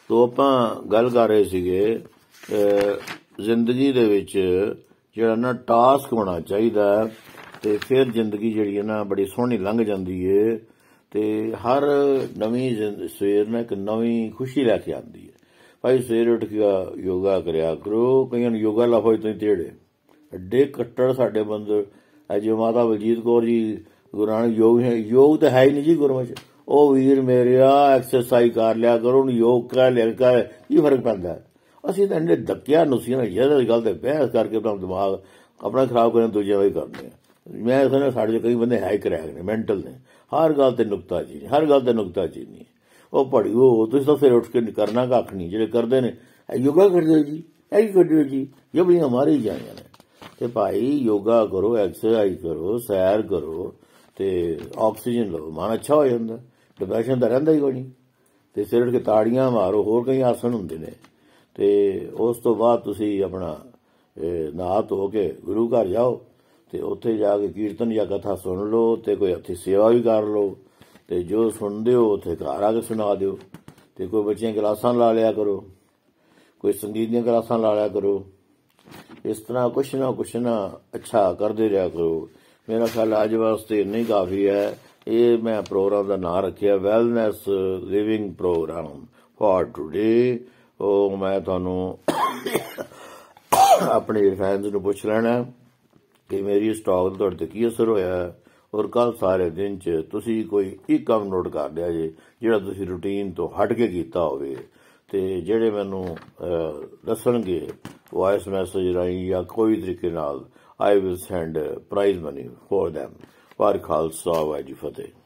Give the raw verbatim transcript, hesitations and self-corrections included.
ਤੋ ਆਪਾਂ ਗੱਲ ਕਰ ਰਹੇ ਸੀਗੇ ਜ਼ਿੰਦਗੀ ਦੇ ਵਿੱਚ ਜਿਹੜਾ ਨਾ ਟਾਸਕ ਹੋਣਾ ਚਾਹੀਦਾ, ਤੇ ਫਿਰ ਜ਼ਿੰਦਗੀ ਜਿਹੜੀ ਹੈ ਨਾ ਬੜੀ ਸੋਹਣੀ ਲੰਘ ਜਾਂਦੀ ਏ। ਤੇ ਹਰ ਨਵੀਂ ਸਵੇਰ ਨਾ ਇੱਕ ਨਵੀਂ ਖੁਸ਼ੀ ਲੈ ਕੇ ਆਉਂਦੀ ਹੈ। ਭਾਈ ਸਵੇਰੇ ਉੱਠ ਕੇ ਯੋਗਾ ਕਰਿਆ ਕਰੋ। ਕਈਆਂ ਨੂੰ ਯੋਗਾ ਲਾਫੋ ਤੁਸੀਂ ਤੇੜੇ ਐਡੇ ਕੱਟੜ ਸਾਡੇ ਬੰਦੇ, ਜਿਵੇਂ ਮਾਤਾ ਬਲਜੀਤ ਕੌਰ ਜੀ ਗੁਰੂ ਨਾਨਕ ਯੋਗ ਯੋਗ ਤਾਂ ਹੈ ਹੀ ਨਹੀਂ ਜੀ ਗੁਰੂਆਂ 'ਚ। ਉਹ ਵੀਰ ਮੇਰਿਆ ਐਕਸਰਸਾਈਜ਼ ਕਰ ਲਿਆ ਕਰੋ, ਉਹਨੂੰ ਯੋਗ ਕਰ ਲਿਆ ਕਰ, ਕੀ ਫਰਕ ਪੈਂਦਾ। ਅਸੀਂ ਤਾਂ ਇੰਨੇ ਧੱਕਿਆ ਨੁਸੀਆਂ ਜਿਹਦੇ ਗੱਲ ਤੇ ਬਹਿਸ ਕਰਕੇ ਆਪਣਾ ਦਿਮਾਗ ਆਪਣਾ ਖਰਾਬ ਕਰਨ ਦੂਜਿਆਂ ਦਾ ਹੀ ਕਰਦੇ ਆ। ਮੈਂ ਕਹਿੰਦਾ ਸਾਡੇ 'ਚ ਕਈ ਬੰਦੇ ਹੈ ਕਰੈਕ ਨੇ, ਮੈਂਟਲ ਨੇ, ਹਰ ਗੱਲ ਤੇ ਨੁਕਤਾ ਚੀਨੀ, ਹਰ ਗੱਲ ਤੇ ਨੁਕਤਾ ਚੀਨੀ। ਉਹ ਪੜ੍ਹਿਓ ਤੁਸੀਂ ਤਾਂ ਫਿਰ ਉੱਠ ਕੇ ਕਰਨਾ ਕੱਖ ਨਹੀਂ। ਜਿਹੜੇ ਕਰਦੇ ਨੇ ਯੋਗਾ ਕਰਦੇ ਜੀ, ਇਹ ਕੀ ਕਰਦੇ ਜੀ, ਜਬਲੀਆਂ ਮਾਰੀ ਜਾਈਆਂ ਨੇ। ਤੇ ਭਾਈ ਯੋਗਾ ਕਰੋ, ਐਕਸਰਸਾਈਜ਼ ਕਰੋ, ਸੈਰ ਕਰੋ, ਤੇ ਆਕਸੀਜਨ ਲਓ, ਮਨ ਅੱਛਾ ਹੋ ਜਾਂਦਾ। ਡਿਪਰੈਸ਼ਨ ਤਾਂ ਰਹਿੰਦਾ ਹੀ ਕੋਈ ਨਹੀਂ। ਤੇ ਸਿਰ ਉੱਠ ਕੇ ਤਾੜੀਆਂ ਮਾਰੋ, ਹੋਰ ਕਈ ਆਸਣ ਹੁੰਦੇ ਨੇ। ਤੇ ਉਸ ਤੋਂ ਬਾਅਦ ਤੁਸੀਂ ਆਪਣਾ ਨਹਾ ਧੋ ਕੇ ਗੁਰੂ ਘਰ ਜਾਓ, ਤੇ ਉੱਥੇ ਜਾ ਕੇ ਕੀਰਤਨ ਜਾਂ ਕਥਾ ਸੁਣ ਲਓ, ਤੇ ਕੋਈ ਉੱਥੇ ਸੇਵਾ ਵੀ ਕਰ ਲਓ। ਤੇ ਜੋ ਸੁਣਦੇ ਹੋ ਉੱਥੇ ਘਰ ਆ ਕੇ ਸੁਣਾ ਦਿਓ। ਤੇ ਕੋਈ ਬੱਚਿਆਂ ਕਲਾਸਾਂ ਲਾ ਲਿਆ ਕਰੋ, ਕੋਈ ਸੰਗੀਤ ਦੀਆਂ ਕਲਾਸਾਂ ਲਾ ਲਿਆ ਕਰੋ। ਇਸ ਤਰ੍ਹਾਂ ਕੁਛ ਨਾ ਕੁਛ ਨਾ ਅੱਛਾ ਕਰਦੇ ਰਿਹਾ ਕਰੋ। ਮੇਰਾ ਖਿਆਲ ਅੱਜ ਵਾਸਤੇ ਇੰਨਾ ਹੀ ਕਾਫੀ ਹੈ। ਇਹ ਮੈਂ ਪ੍ਰੋਗਰਾਮ ਦਾ ਨਾਂ ਰੱਖਿਆ wellness living program for today. ਉਹ ਮੈਂ ਤੁਹਾਨੂੰ ਆਪਣੇ ਫੈਨਸ ਨੂੰ ਪੁੱਛ ਲੈਣਾ ਕਿ ਮੇਰੀ ਸਟਾਕ ਦਾ ਤੁਹਾਡੇ 'ਤੇ ਕੀ ਅਸਰ ਹੋਇਆ। ਔਰ ਕੱਲ੍ਹ ਸਾਰੇ ਦਿਨ 'ਚ ਤੁਸੀਂ ਕੋਈ ਇੱਕ ਕੰਮ ਨੋਟ ਕਰ ਲਿਆ ਜੇ ਜਿਹੜਾ ਤੁਸੀਂ ਰੂਟੀਨ ਤੋਂ ਹਟ ਕੇ ਕੀਤਾ ਹੋਵੇ। ਤੇ ਜਿਹੜੇ ਮੈਨੂੰ ਦੱਸਣਗੇ ਵॉइस ਮੈਸੇਜ ਰਾਹੀਂ ਜਾਂ ਕੋਈ ਤਰੀਕੇ ਨਾਲ, I will send prize money for them. Waheguru Khalsa Waheguru ji Fateh.